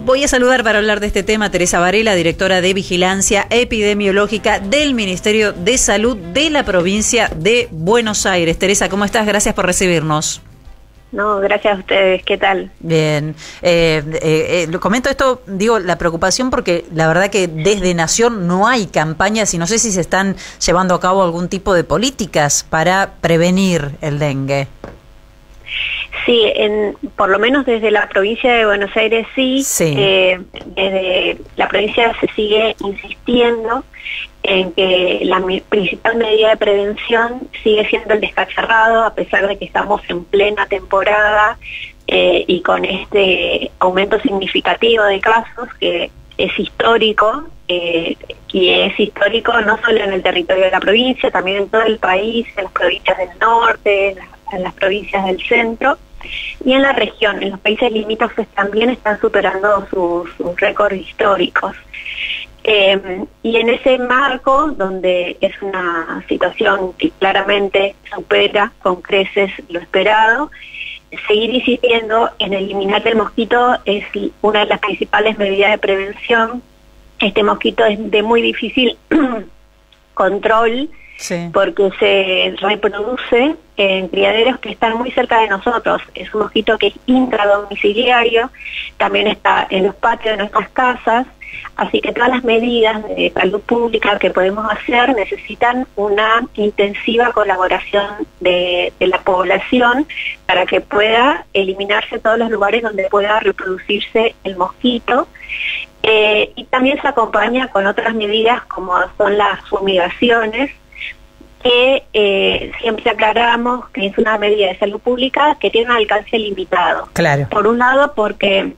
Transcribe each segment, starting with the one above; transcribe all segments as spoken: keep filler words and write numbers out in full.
Voy a saludar para hablar de este tema a Teresa Varela, directora de Vigilancia Epidemiológica del Ministerio de Salud de la provincia de Buenos Aires. Teresa, ¿cómo estás? Gracias por recibirnos. No, gracias a ustedes. ¿Qué tal? Bien. Eh, eh, eh, comento esto, digo, la preocupación porque la verdad que desde Nación no hay campañas y no sé si se están llevando a cabo algún tipo de políticas para prevenir el dengue. Sí, en, por lo menos desde la provincia de Buenos Aires sí, sí. Eh, desde la provincia se sigue insistiendo en que la me principal medida de prevención sigue siendo el descacharrado, a pesar de que estamos en plena temporada eh, y con este aumento significativo de casos que es histórico, eh, y es histórico no solo en el territorio de la provincia, también en todo el país, en las provincias del norte, en las, en las provincias del centro, y en la región, en los países limítrofes también están superando sus, sus récords históricos. Eh, y en ese marco, donde es una situación que claramente supera con creces lo esperado, seguir insistiendo en eliminar el mosquito es una de las principales medidas de prevención. Este mosquito es de muy difícil control, sí, porque se reproduce en criaderos que están muy cerca de nosotros. Es un mosquito que es intradomiciliario, también está en los patios de nuestras casas, así que todas las medidas de salud pública que podemos hacer necesitan una intensiva colaboración de, de la población para que pueda eliminarse todos los lugares donde pueda reproducirse el mosquito. Eh, y también se acompaña con otras medidas como son las fumigaciones, que eh, siempre aclaramos que es una medida de salud pública que tiene un alcance limitado. Claro. Por un lado, porque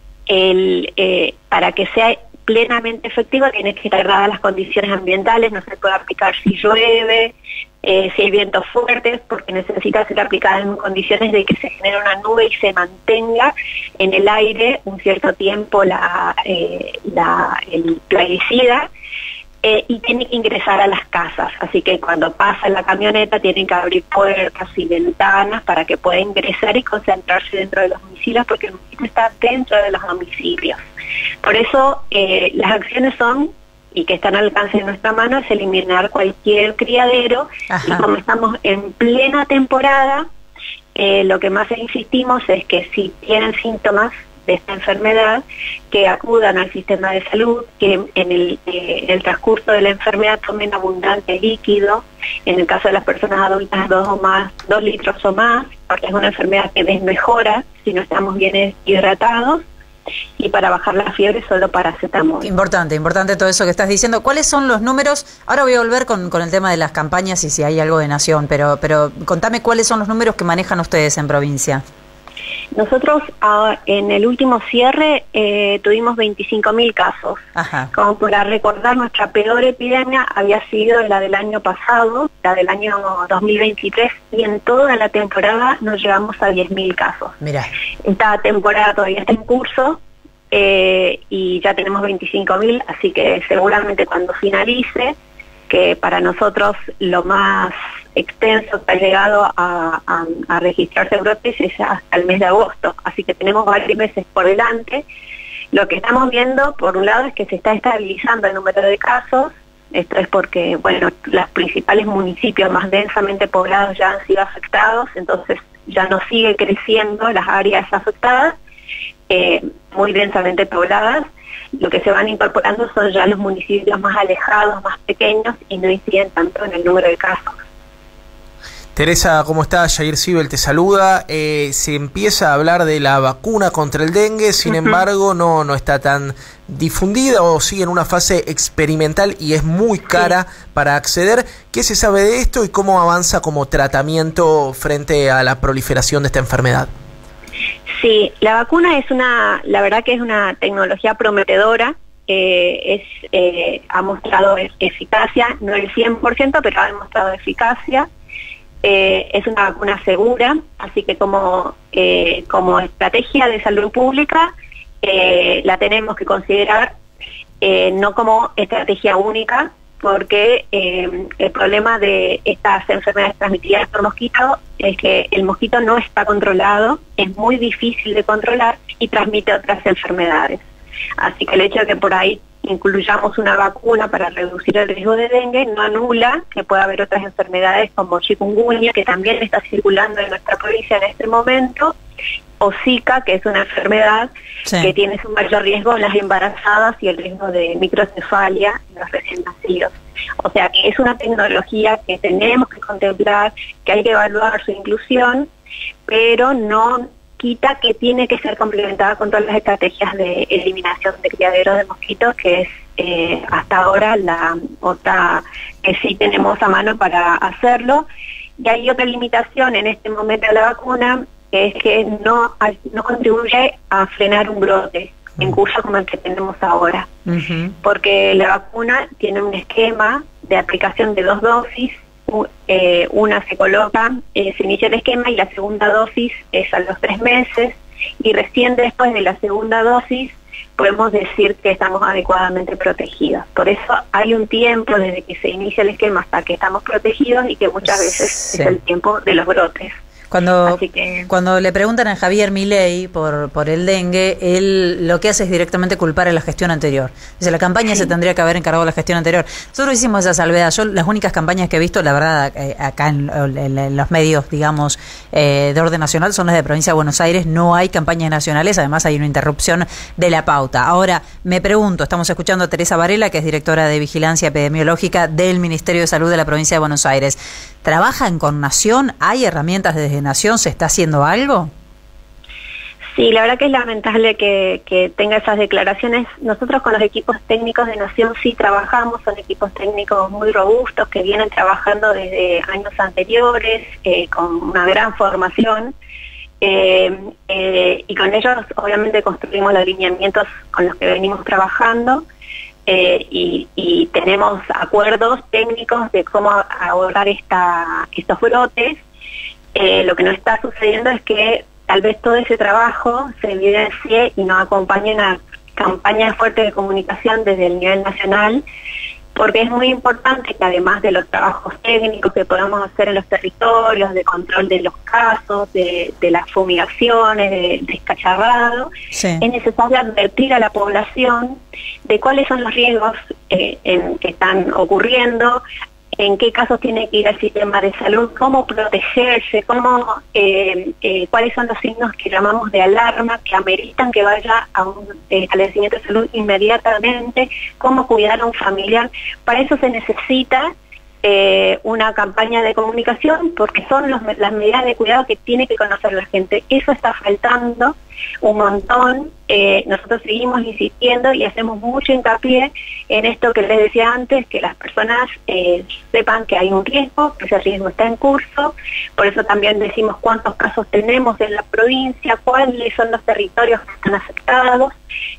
el, eh, para que sea plenamente efectivo tiene que estar dadas las condiciones ambientales, no se puede aplicar si llueve, eh, si hay vientos fuertes, porque necesita ser aplicada en condiciones de que se genere una nube y se mantenga en el aire un cierto tiempo la, eh, la, el plaguicida. Eh, y tiene que ingresar a las casas, así que cuando pasa la camioneta tienen que abrir puertas y ventanas para que pueda ingresar y concentrarse dentro de los domicilios, porque el mosquito está dentro de los domicilios. Por eso eh, las acciones son, y que están al alcance de nuestra mano, es eliminar cualquier criadero. Ajá. Y como estamos en plena temporada, eh, lo que más insistimos es que si tienen síntomas de esta enfermedad, que acudan al sistema de salud, que en el, eh, en el transcurso de la enfermedad tomen abundante líquido, en el caso de las personas adultas dos o más, dos litros o más, porque es una enfermedad que desmejora si no estamos bien hidratados, y para bajar la fiebre solo paracetamol. Importante, importante todo eso que estás diciendo. ¿Cuáles son los números? Ahora voy a volver con, con el tema de las campañas y si hay algo de Nación, pero, pero contame cuáles son los números que manejan ustedes en provincia. Nosotros uh, en el último cierre eh, tuvimos veinticinco mil casos. Ajá. Como para recordar, nuestra peor epidemia había sido la del año pasado, la del año dos mil veintitrés, y en toda la temporada nos llegamos a diez mil casos. Mirá. Esta temporada todavía está en curso eh, y ya tenemos veinticinco mil, así que seguramente cuando finalice, que para nosotros lo más extenso que ha llegado a, a, a registrarse brotes es hasta el mes de agosto, así que tenemos varios meses por delante. Lo que estamos viendo, por un lado, es que se está estabilizando el número de casos. Esto es porque, bueno, los principales municipios más densamente poblados ya han sido afectados, entonces ya no sigue creciendo las áreas afectadas, eh, muy densamente pobladas. Lo que se van incorporando son ya los municipios más alejados, más pequeños, y no inciden tanto en el número de casos. Teresa, ¿cómo estás? Jair Sibel te saluda. Eh, se empieza a hablar de la vacuna contra el dengue, sin uh-huh. embargo no, no está tan difundida o sigue en una fase experimental y es muy cara sí. para acceder. ¿Qué se sabe de esto y cómo avanza como tratamiento frente a la proliferación de esta enfermedad? Sí, la vacuna es una, la verdad que es una tecnología prometedora. Eh, es, eh, ha mostrado eficacia, no el cien por ciento, pero ha demostrado eficacia. Eh, es una vacuna segura, así que como, eh, como estrategia de salud pública eh, la tenemos que considerar eh, no como estrategia única, porque eh, el problema de estas enfermedades transmitidas por mosquito es que el mosquito no está controlado, es muy difícil de controlar y transmite otras enfermedades. Así que el hecho de que por ahí incluyamos una vacuna para reducir el riesgo de dengue no anula que pueda haber otras enfermedades como chikungunya, que también está circulando en nuestra provincia en este momento, o Zika, que es una enfermedad sí. que tiene su mayor riesgo en las embarazadas y el riesgo de microcefalia en los recién nacidos. O sea que es una tecnología que tenemos que contemplar, que hay que evaluar su inclusión, pero no quita que tiene que ser complementada con todas las estrategias de eliminación de criaderos de mosquitos, que es eh, hasta ahora la otra que sí tenemos a mano para hacerlo. Y hay otra limitación en este momento de la vacuna, que es que no, no contribuye a frenar un brote en curso como el que tenemos ahora. Uh-huh. Porque la vacuna tiene un esquema de aplicación de dos dosis. Eh, una se coloca, eh, se inicia el esquema y la segunda dosis es a los tres meses y recién después de la segunda dosis podemos decir que estamos adecuadamente protegidos. Por eso hay un tiempo desde que se inicia el esquema hasta que estamos protegidos y que muchas veces sí. es el tiempo de los brotes. Cuando, que... cuando le preguntan a Javier Milei por, por el dengue, él lo que hace es directamente culpar a la gestión anterior. Dice, la campaña sí. se tendría que haber encargado de la gestión anterior. Nosotros hicimos esa salvedad. Yo las únicas campañas que he visto, la verdad, eh, acá en, en, en los medios, digamos, eh, de orden nacional, son las de Provincia de Buenos Aires. No hay campañas nacionales, además hay una interrupción de la pauta. Ahora, me pregunto, estamos escuchando a Teresa Varela, que es directora de Vigilancia Epidemiológica del Ministerio de Salud de la Provincia de Buenos Aires. ¿Trabajan con Nación? ¿Hay herramientas desde Nación? ¿Se está haciendo algo? Sí, la verdad que es lamentable que, que tenga esas declaraciones. Nosotros con los equipos técnicos de Nación sí trabajamos, son equipos técnicos muy robustos que vienen trabajando desde años anteriores, eh, con una gran formación, eh, eh, y con ellos obviamente construimos los lineamientos con los que venimos trabajando. Eh, y, y tenemos acuerdos técnicos de cómo abordar esta, estos brotes. Eh, lo que no está sucediendo es que tal vez todo ese trabajo se evidencie y nos acompañe una campaña fuerte de comunicación desde el nivel nacional, porque es muy importante que además de los trabajos técnicos que podamos hacer en los territorios, de control de los casos, de, de las fumigaciones, del descacharrado, sí. es necesario advertir a la población de cuáles son los riesgos eh, en, que están ocurriendo, en qué casos tiene que ir al sistema de salud, cómo protegerse, cómo, eh, eh, cuáles son los signos que llamamos de alarma, que ameritan que vaya a un eh, establecimiento de salud inmediatamente, cómo cuidar a un familiar. Para eso se necesita eh, una campaña de comunicación, porque son los, las medidas de cuidado que tiene que conocer la gente. Eso está faltando un montón. Eh, nosotros seguimos insistiendo y hacemos mucho hincapié en esto que les decía antes, que las personas eh, sepan que hay un riesgo, que ese riesgo está en curso. Por eso también decimos cuántos casos tenemos en la provincia, cuáles son los territorios que están afectados,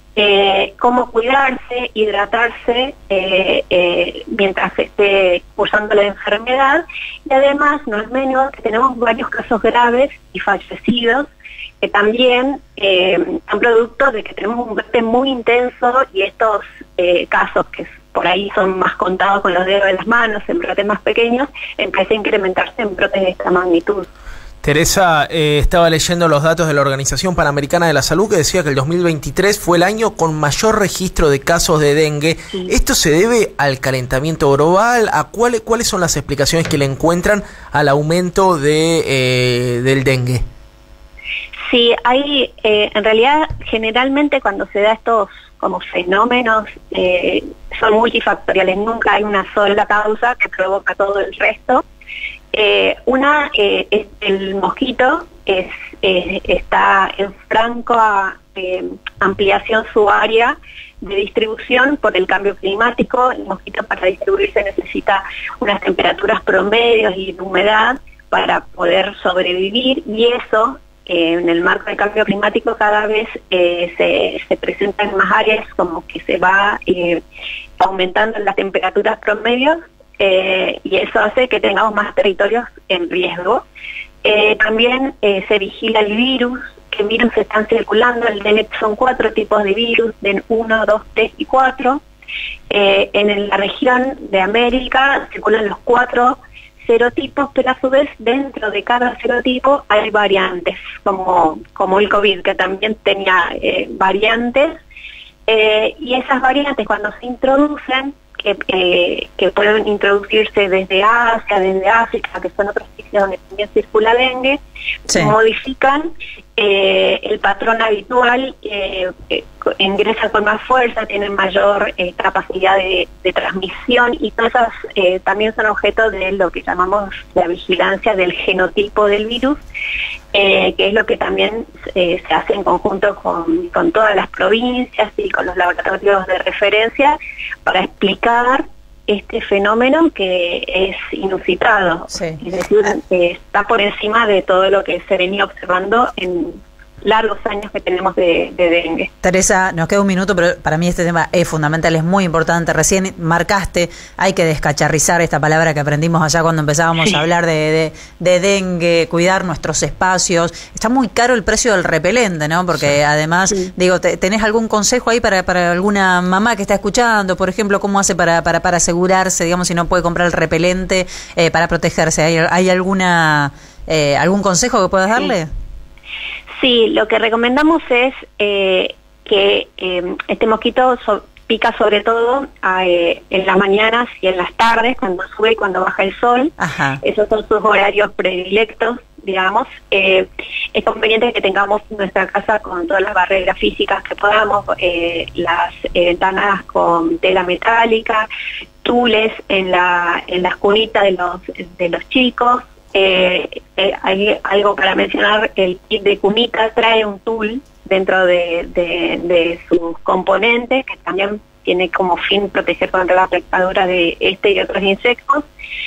eh, cómo cuidarse, hidratarse eh, eh, mientras se esté cursando la enfermedad. Y además, no es menos, que tenemos varios casos graves y fallecidos que también eh, son producto de que tenemos un brote muy intenso, y estos eh, casos que por ahí son más contados con los dedos de las manos, en brotes más pequeños, empieza a incrementarse en brotes de esta magnitud. Teresa, eh, estaba leyendo los datos de la Organización Panamericana de la Salud, que decía que el dos mil veintitrés fue el año con mayor registro de casos de dengue. Sí. ¿Esto se debe al calentamiento global? ¿A cuál, cuáles son las explicaciones que le encuentran al aumento de eh, del dengue? Sí, hay, eh, en realidad, generalmente cuando se da estos como fenómenos, eh, son multifactoriales, nunca hay una sola causa que provoca todo el resto. Eh, una, eh, es el mosquito, es, eh, está en franco a, eh, ampliación su área de distribución por el cambio climático. El mosquito, para distribuirse, necesita unas temperaturas promedios y humedad para poder sobrevivir, y eso Eh, en el marco del cambio climático cada vez eh, se, se presentan más áreas, como que se va eh, aumentando las temperaturas promedios, eh, y eso hace que tengamos más territorios en riesgo. Eh, también eh, se vigila el virus, qué virus están circulando. El dengue son cuatro tipos de virus, D E N uno, dos, tres y cuatro. Eh, en la región de América circulan los cuatro serotipos, pero a su vez dentro de cada serotipo hay variantes, como, como el COVID, que también tenía eh, variantes. Eh, y esas variantes cuando se introducen, que, eh, que pueden introducirse desde Asia, desde África, que son otros sitios donde también circula dengue, sí. modifican eh, el patrón habitual, eh, eh, ingresan con más fuerza, tienen mayor eh, capacidad de, de transmisión, y todas esas eh, también son objeto de lo que llamamos la vigilancia del genotipo del virus, eh, que es lo que también eh, se hace en conjunto con, con todas las provincias y con los laboratorios de referencia para explicar este fenómeno que es inusitado, sí. es decir, eh, está por encima de todo lo que se venía observando en largos años que tenemos de, de dengue. Teresa, nos queda un minuto, pero para mí este tema es fundamental, es muy importante. Recién marcaste, hay que descacharrizar esta palabra que aprendimos allá cuando empezábamos sí. a hablar de, de, de dengue, cuidar nuestros espacios. Está muy caro el precio del repelente, ¿no? Porque sí. además, sí. digo, te, ¿tenés algún consejo ahí para, para alguna mamá que está escuchando? Por ejemplo, ¿cómo hace para, para, para asegurarse, digamos, si no puede comprar el repelente eh, para protegerse? ¿Hay, hay alguna eh, algún consejo que puedas darle? Sí. Sí, lo que recomendamos es eh, que eh, este mosquito so, pica sobre todo eh, en las mañanas y en las tardes, cuando sube y cuando baja el sol. Ajá. Esos son sus horarios predilectos, digamos. Eh, es conveniente que tengamos nuestra casa con todas las barreras físicas que podamos, eh, las eh, ventanas con tela metálica, tules en la en las cunitas de los de los chicos. Eh, eh, hay algo para mencionar, el kit de cunita trae un tul dentro de, de, de sus componentes, que también tiene como fin proteger contra la picadura de este y otros insectos,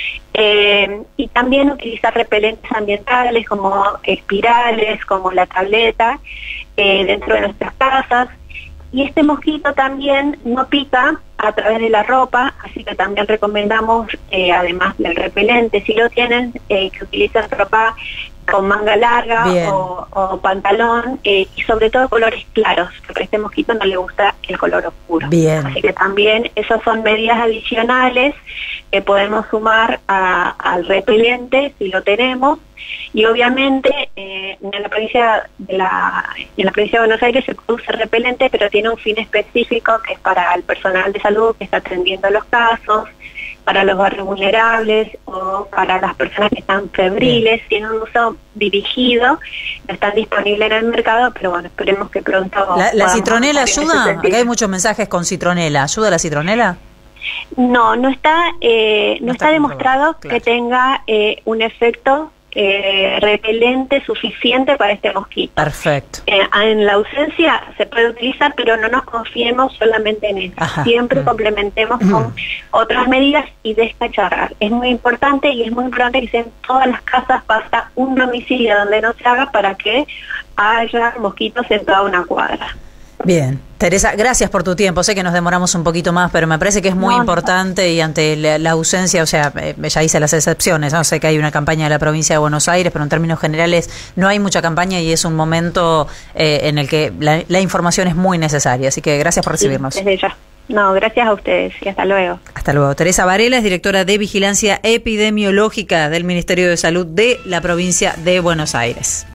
eh, y también utilizar repelentes ambientales como espirales, como la tableta, eh, dentro de nuestras casas. Y este mosquito también no pica a través de la ropa, así que también recomendamos, eh, además del repelente, si lo tienen, eh, que utilicen ropa con manga larga o, o pantalón, eh, y sobre todo colores claros, porque a este mosquito no le gusta el color oscuro. Bien. Así que también esas son medidas adicionales que podemos sumar a, al repelente si lo tenemos. Y obviamente eh, en la provincia de la en la provincia de Buenos Aires se produce repelente, pero tiene un fin específico que es para el personal de salud que está atendiendo los casos, para los barrios vulnerables o para las personas que están febriles. Bien. Tiene un uso dirigido, no están disponibles en el mercado, pero bueno, esperemos que pronto... ¿La, la citronela ayuda? Acá hay muchos mensajes con citronela. ¿Ayuda la citronela? No, no está, eh, no, no está, está demostrado claro. que tenga eh, un efecto Eh, repelente suficiente para este mosquito. Perfecto. Eh, en la ausencia se puede utilizar, pero no nos confiemos solamente en eso. Ajá. Siempre mm. complementemos mm. con otras medidas y descacharrar. Es muy importante y es muy importante que en todas las casas pasa un domicilio donde no se haga para que haya mosquitos en toda una cuadra. Bien. Teresa, gracias por tu tiempo. Sé que nos demoramos un poquito más, pero me parece que es muy no, importante no. y ante la, la ausencia, o sea, eh, ya hice las excepciones, ¿no? Sé que hay una campaña de la provincia de Buenos Aires, pero en términos generales no hay mucha campaña y es un momento eh, en el que la, la información es muy necesaria. Así que gracias por recibirnos. Sí, desde ya. No, gracias a ustedes y hasta luego. Hasta luego. Teresa Varela es directora de Vigilancia Epidemiológica del Ministerio de Salud de la provincia de Buenos Aires.